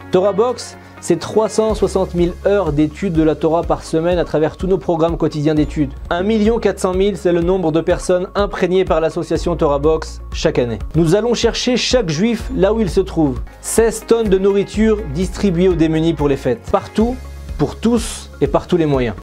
Torah Box, c'est 360 000 heures d'études de la Torah par semaine à travers tous nos programmes quotidiens d'études. 1 400 000, c'est le nombre de personnes imprégnées par l'association Torah Box chaque année. Nous allons chercher chaque juif là où il se trouve. 16 tonnes de nourriture distribuées aux démunis pour les fêtes. Partout, pour tous et par tous les moyens.